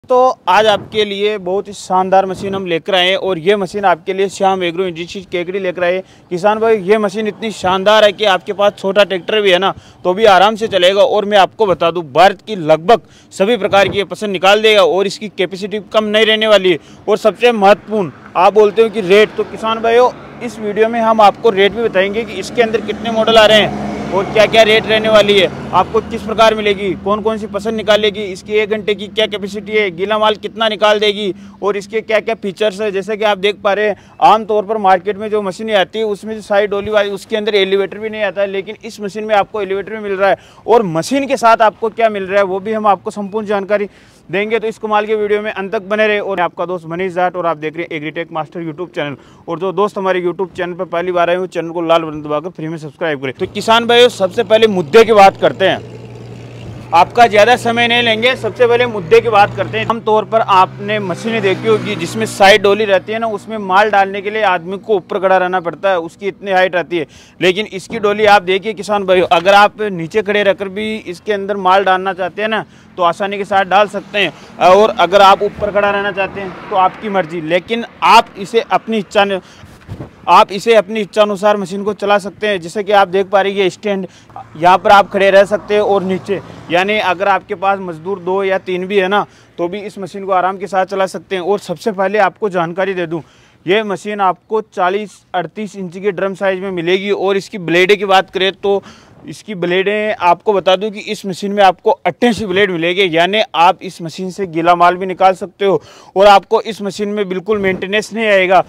तो आज आपके लिए बहुत ही शानदार मशीन हम लेकर आए हैं और ये मशीन आपके लिए श्याम एग्रो इंडस्ट्रीज केकड़ी लेकर आए। किसान भाई, ये मशीन इतनी शानदार है कि आपके पास छोटा ट्रैक्टर भी है ना तो भी आराम से चलेगा। और मैं आपको बता दूं, भारत की लगभग सभी प्रकार की ये पसंद निकाल देगा और इसकी कैपेसिटी कम नहीं रहने वाली है। और सबसे महत्वपूर्ण, आप बोलते हो कि रेट, तो किसान भाइयों इस वीडियो में हम आपको रेट भी बताएंगे कि इसके अंदर कितने मॉडल आ रहे हैं और क्या क्या रेट रहने वाली है, आपको किस प्रकार मिलेगी, कौन कौन सी पसंद निकालेगी, इसकी 1 घंटे की क्या कैपेसिटी है, गीला माल कितना निकाल देगी और इसके क्या क्या फीचर्स है। जैसे कि आप देख पा रहे हैं, आमतौर पर मार्केट में जो मशीनें आती है उसमें जो साइड डोली वाली उसके अंदर एलिवेटर भी नहीं आता है, लेकिन इस मशीन में आपको एलिवेटर भी मिल रहा है। और मशीन के साथ आपको क्या मिल रहा है वो भी हम आपको संपूर्ण जानकारी देंगे। तो इस कमाल के वीडियो में अंत तक बने रहे। और आपका दोस्त मनीष जाट और आप देख रहे हैं एग्रीटेक मास्टर यूट्यूब चैनल। और जो दोस्त हमारे यूट्यूब चैनल पर पहली बार आए हैं चैनल को लाल बटन दबाकर फ्री में सब्सक्राइब करें। तो किसान भाइयों, सबसे पहले मुद्दे की बात करते हैं, आपका ज़्यादा समय नहीं लेंगे। सबसे पहले मुद्दे की बात करते हैं। आमतौर पर आपने मशीनें देखी होगी जिसमें साइड डोली रहती है ना, उसमें माल डालने के लिए आदमी को ऊपर खड़ा रहना पड़ता है, उसकी इतनी हाइट रहती है। लेकिन इसकी डोली आप देखिए किसान भाई, अगर आप नीचे खड़े रहकर भी इसके अंदर माल डालना चाहते हैं ना तो आसानी के साथ डाल सकते हैं। और अगर आप ऊपर खड़ा रहना चाहते हैं तो आपकी मर्जी, लेकिन आप इसे अपनी इच्छानुसार मशीन को चला सकते हैं। जैसे कि आप देख पा रहे हैं, ये स्टैंड, यहाँ पर आप खड़े रह सकते हैं और नीचे, यानी अगर आपके पास मजदूर 2 या 3 भी है ना तो भी इस मशीन को आराम के साथ चला सकते हैं। और सबसे पहले आपको जानकारी दे दूं, ये मशीन आपको 40-38 इंच के ड्रम साइज में मिलेगी। और इसकी ब्लेड की बात करें तो इसकी ब्लेडें आपको बता दूं कि इस मशीन में आपको 88 ब्लेड मिलेंगे, यानी आप इस मशीन से गीला माल भी निकाल सकते हो। और आपको इस मशीन में बिल्कुल मेंटेनेंस नहीं आएगा।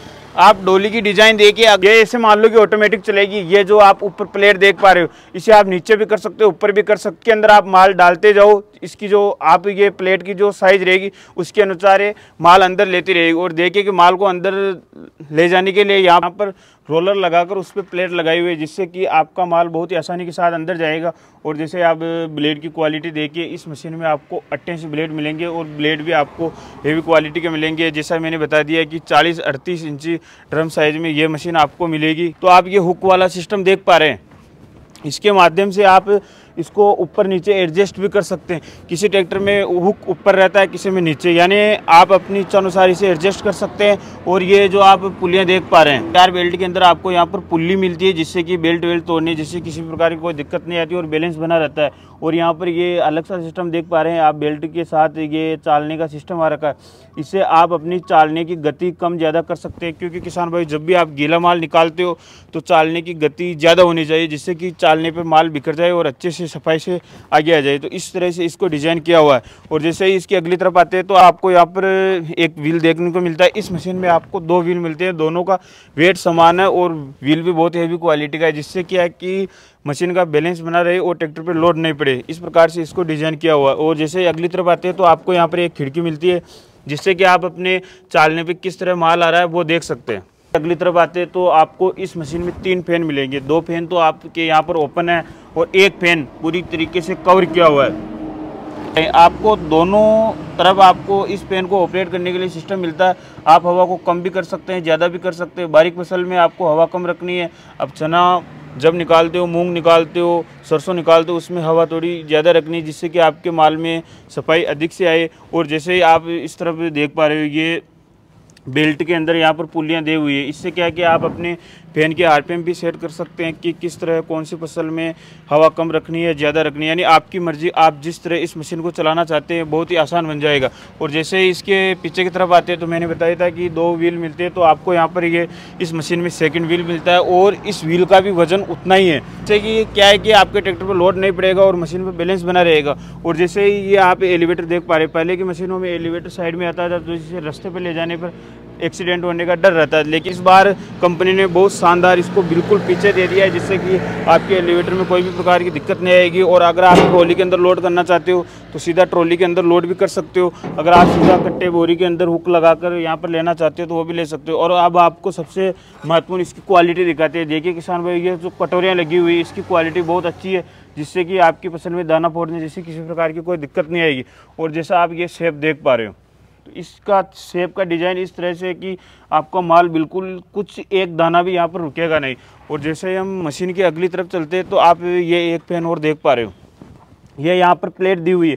आप डोली की डिजाइन देखिए, ये ऐसे मान लो कि ऑटोमेटिक चलेगी। ये जो आप ऊपर प्लेट देख पा रहे हो, इसे आप नीचे भी कर सकते हो, ऊपर भी कर सकते हो। के अंदर आप माल डालते जाओ, इसकी जो आप ये प्लेट की जो साइज रहेगी उसके अनुसार ये माल अंदर लेती रहेगी। और देखिए कि माल को अंदर ले जाने के लिए यहाँ पर रोलर लगाकर उस पर प्लेट लगाई हुई है, जिससे कि आपका माल बहुत ही आसानी के साथ अंदर जाएगा। और जैसे आप ब्लेड की क्वालिटी देखिए, इस मशीन में आपको 88 ब्लेड मिलेंगे और ब्लेड भी आपको हेवी क्वालिटी के मिलेंगे। जैसा मैंने बता दिया कि 40-38 इंची ड्रम साइज में ये मशीन आपको मिलेगी। तो आप ये हुक वाला सिस्टम देख पा रहे हैं, इसके माध्यम से आप इसको ऊपर नीचे एडजस्ट भी कर सकते हैं। किसी ट्रैक्टर में हुक ऊपर रहता है, किसी में नीचे, यानी आप अपनी इच्छा अनुसार इसे एडजस्ट कर सकते हैं। और ये जो आप पुलियाँ देख पा रहे हैं, 4 बेल्ट के अंदर आपको यहाँ पर पुल्ली मिलती है, जिससे कि बेल्ट वेल्ट तोड़ने जिससे किसी प्रकार की कोई दिक्कत नहीं आती और बैलेंस बना रहता है। और यहाँ पर ये अलग सा सिस्टम देख पा रहे हैं आप, बेल्ट के साथ ये चालने का सिस्टम आ रखा है। इससे आप अपनी चालने की गति कम ज़्यादा कर सकते हैं, क्योंकि किसान भाई जब भी आप गीला माल निकालते हो तो चालने की गति ज़्यादा होनी चाहिए, जिससे कि चालने पर माल बिखर जाए और अच्छे से सफाई से आगे आ जाए। तो इस तरह से इसको डिज़ाइन किया हुआ है। और जैसे ही इसकी अगली तरफ आते हैं तो आपको यहाँ पर एक व्हील देखने को मिलता है। इस मशीन में आपको 2 व्हील मिलते हैं, दोनों का वेट समान है और व्हील भी बहुत हेवी क्वालिटी का है, जिससे क्या है कि मशीन का बैलेंस बना रहे और ट्रैक्टर पे लोड नहीं पड़े। इस प्रकार से इसको डिज़ाइन किया हुआ है। और जैसे अगली तरफ आते हैं तो आपको यहाँ पर एक खिड़की मिलती है, जिससे कि आप अपने चालने पे किस तरह माल आ रहा है वो देख सकते हैं। अगली तरफ आते हैं तो आपको इस मशीन में 3 फैन मिलेंगे। 2 फैन तो आपके यहाँ पर ओपन है और 1 फैन पूरी तरीके से कवर किया हुआ है। आपको दोनों तरफ आपको इस फैन को ऑपरेट करने के लिए सिस्टम मिलता है। आप हवा को कम भी कर सकते हैं, ज़्यादा भी कर सकते हैं। बारीक फसल में आपको हवा कम रखनी है। अब चना जब निकालते हो, मूंग निकालते हो, सरसों निकालते हो, उसमें हवा थोड़ी ज़्यादा रखनी है, जिससे कि आपके माल में सफाई अधिक से आए। और जैसे ही आप इस तरफ देख पा रहे हो, ये बेल्ट के अंदर यहाँ पर पुलियाँ दी हुई है। इससे क्या है कि आप अपने फैन के आरपीएम भी सेट कर सकते हैं कि किस तरह कौन सी फसल में हवा कम रखनी है, ज़्यादा रखनी है, यानी आपकी मर्जी। आप जिस तरह इस मशीन को चलाना चाहते हैं बहुत ही आसान बन जाएगा। और जैसे ही इसके पीछे की तरफ आते हैं तो मैंने बताया था कि 2 व्हील मिलते हैं, तो आपको यहाँ पर ये इस मशीन में 2nd व्हील मिलता है और इस व्हील का भी वजन उतना ही है, जैसे कि क्या है कि आपके ट्रैक्टर पर लोड नहीं पड़ेगा और मशीन पर बैलेंस बना रहेगा। और जैसे ही ये आप एलिवेटर देख पा रहे हैं, पहले की मशीनों में एलिवेटर साइड में आता था तो इसे रास्ते पर ले जाने पर एक्सीडेंट होने का डर रहता है, लेकिन इस बार कंपनी ने बहुत शानदार इसको बिल्कुल पीछे दे दिया है, जिससे कि आपके एलिवेटर में कोई भी प्रकार की दिक्कत नहीं आएगी। और अगर आप ट्रॉली के अंदर लोड करना चाहते हो तो सीधा ट्रॉली के अंदर लोड भी कर सकते हो। अगर आप सीधा कट्टे बोरी के अंदर हुक लगाकर यहाँ पर लेना चाहते हो तो वो भी ले सकते हो। और अब आपको सबसे महत्वपूर्ण इसकी क्वालिटी दिखाते हैं। देखिए किसान भाई, ये जो कटोरियाँ लगी हुई है इसकी क्वालिटी बहुत अच्छी है, जिससे कि आपकी फसल में दाना फोड़ने जैसी किसी प्रकार की कोई दिक्कत नहीं आएगी। और जैसा आप ये शेप देख पा रहे हो, तो इसका शेप का डिज़ाइन इस तरह से कि आपका माल बिल्कुल कुछ एक दाना भी यहाँ पर रुकेगा नहीं। और जैसे हम मशीन की अगली तरफ चलते हैं तो आप ये 1 फैन और देख पा रहे हो, ये यहाँ पर प्लेट दी हुई है।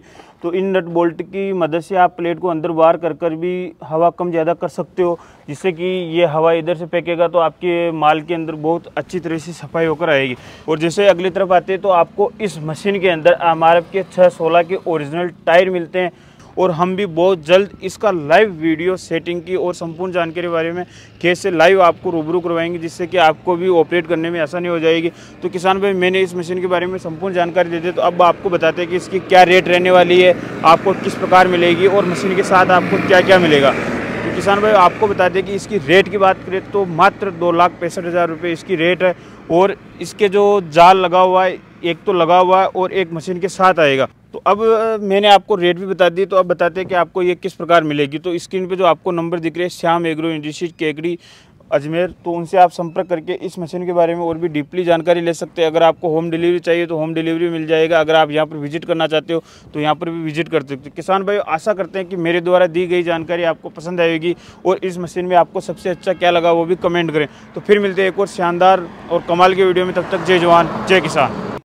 तो इन नट बोल्ट की मदद से आप प्लेट को अंदर बाहर कर भी हवा कम ज़्यादा कर सकते हो, जिससे कि ये हवा इधर से फेंकेगा तो आपके माल के अंदर बहुत अच्छी तरह से सफाई होकर आएगी। और जैसे अगली तरफ आते हैं तो आपको इस मशीन के अंदर MRF के 616 के ओरिजिनल टायर मिलते हैं। और हम भी बहुत जल्द इसका लाइव वीडियो सेटिंग की और संपूर्ण जानकारी के बारे में खेत से लाइव आपको रूबरू करवाएंगे, जिससे कि आपको भी ऑपरेट करने में आसानी हो जाएगी। तो किसान भाई, मैंने इस मशीन के बारे में संपूर्ण जानकारी दे दी, तो अब आपको बताते हैं कि इसकी क्या रेट रहने वाली है, आपको किस प्रकार मिलेगी और मशीन के साथ आपको क्या क्या मिलेगा। तो किसान भाई, आपको बता दें कि इसकी रेट की बात करें तो मात्र 2,65,000 रुपये इसकी रेट है। और इसके जो जाल लगा हुआ है, एक तो लगा हुआ है और एक मशीन के साथ आएगा। तो अब मैंने आपको रेट भी बता दी, तो अब बताते हैं कि आपको ये किस प्रकार मिलेगी। तो स्क्रीन पे जो आपको नंबर दिख रहे हैं, श्याम एग्रो इंडस्ट्रीज केकड़ी अजमेर, तो उनसे आप संपर्क करके इस मशीन के बारे में और भी डीपली जानकारी ले सकते हैं। अगर आपको होम डिलीवरी चाहिए तो होम डिलीवरी मिल जाएगा। अगर आप यहाँ पर विजिट करना चाहते हो तो यहाँ पर भी विजिट कर सकते हो। किसान भाई, आशा करते हैं कि मेरे द्वारा दी गई जानकारी आपको पसंद आएगी और इस मशीन में आपको सबसे अच्छा क्या लगा वो भी कमेंट करें। तो फिर मिलते हैं एक और शानदार और कमाल के वीडियो में, तब तक जय जवान जय किसान।